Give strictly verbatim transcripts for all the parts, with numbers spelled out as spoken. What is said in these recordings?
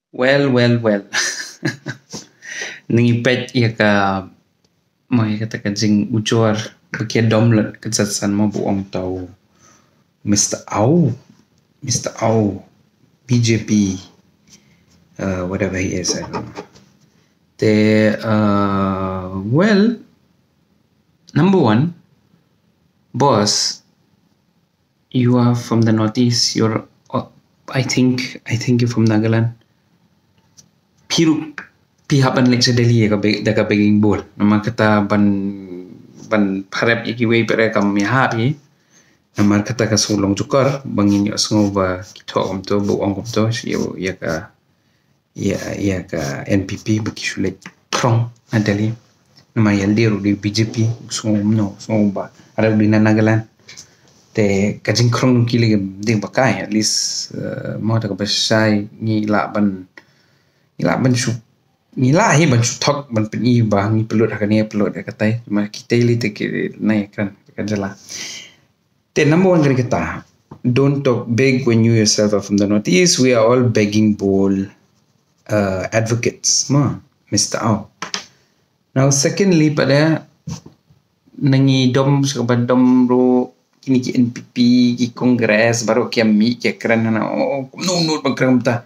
Well, well, well. Nangipet ya ka mo ya kata ka jing ujor bakia domlet katsan mo buong tau Mister Au Mister Au B J P uh, whatever he is, I don't know. They uh well number one, boss, you are from the northeast, you're uh, I think I think you're from Nagaland. Piru pihapan lek sa Delhi ka daga beging bol nama kata ban ban parep iki we pere kam mi habi nama kata ka sulong jukar bangin yo sngoba kito om to bu ong to yo ya ka ya ya ka N P P baki shule krong na Delhi nama yaldiru di B J P sngob no sngoba ara di Nagaland te kajing krong kili ding bakai at least mo ta ka basai ni la ban ila ban su ila hi ban su thok ban peni ba ni pelot hakani pelot katai ma kita li te ke nai kan kajala te number one kita don't talk big when you yourself are from the northeast. We are all begging bowl uh, advocates ma Mister Au. Now secondly pada nangi dom saban dom ro kini ki N P P ki kongres baru kiami ke kran na oh no no bangkram ta.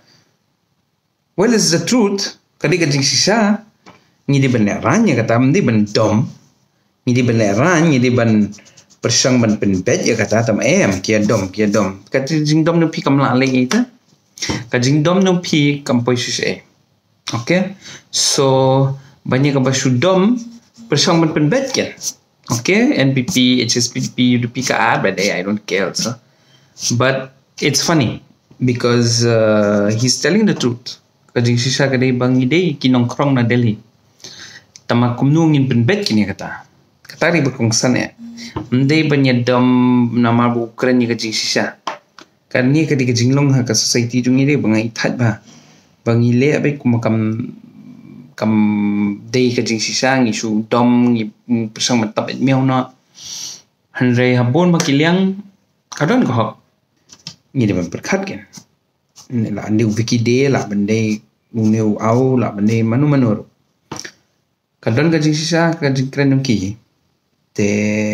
Well, it's the truth. Kadi kajing sisa, ni di ban ranya kata mandi ban dom, ni di ban ran, ni di ban persang ban penbet ya kata tam em kia dom kia dom. Kajing dom no pi kam la lagi ita, kajing dom no pi kam poisus eh. Okay, so banyak kabasu dom persang ban penbet kan. Okay, N P P, H S P P, U D P ka ad, but I don't care also. But it's funny because uh, he's telling the truth. Kajing sisa kadai bang ide kinongkrong na Delhi. Tama kumnungin penbet kini kata. Katari berkongsan ya. Mendai banyak dom nama bukan ni kajing sisa. Kan ni kadi kajing long ha ka society jung ide bang ithat ba. Bang ile abai kumakam kam dei kajing sisa ngi su dom ngi pesang matap et miau na. Hanrei habon makiliang kadon ko hok. Ni de ban berkat kan. La ande wiki de la bende uneu au la bende manu manur kadon kajing sisa kajing kren ki te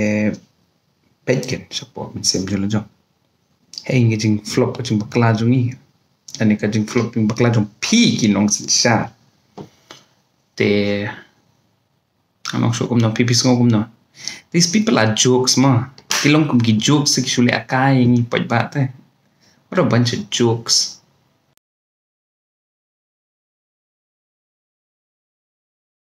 petken support min sem jolo jong hey kajing flop kajing bakla jongi ane kajing flop ping bakla jong pi ki nong sisa te anong so kum no pi pis ngom no. These people are jokes ma tilong kum ki jokes ki shule akai ngi paj ba te. What a bunch of jokes.